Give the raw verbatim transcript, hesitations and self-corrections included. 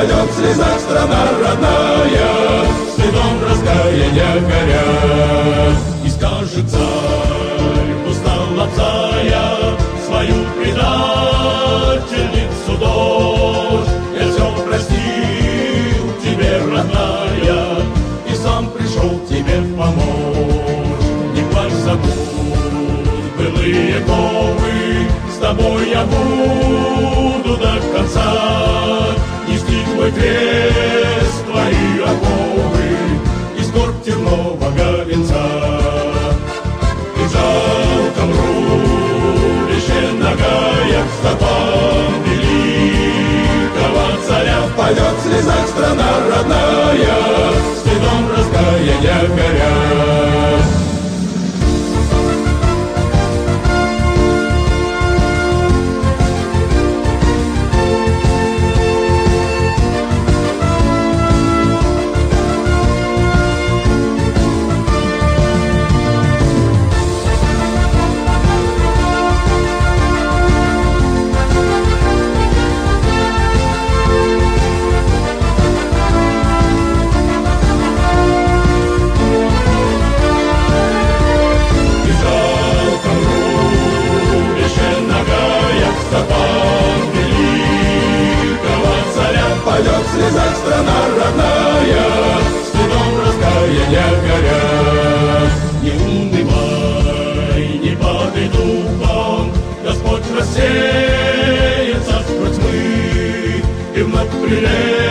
пойдет в слезах страна родная, стыдом раскаяния горя. И скажет царь, устал отцая, свою предательницу дочь. Я все простил тебе, родная, и сам пришел тебе помочь. Не плачь, забудь былые ковы, с тобой я буду до конца нести твой крест, твои оковы и скорбь тернового венца. И жалко рубище ногая, стопам великого царя пойдет в слезах страна родная, стыдом раскаяния горя. Пойдет в слезах страна родная, стыдом раскаяния горя. Не унывай, не падай духом, Господь рассеется сквозь тьмы, и вновь прилетит